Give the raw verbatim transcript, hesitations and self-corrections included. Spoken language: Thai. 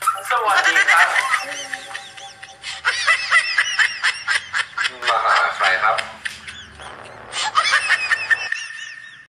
สวัสดีครับมาหาใครครับ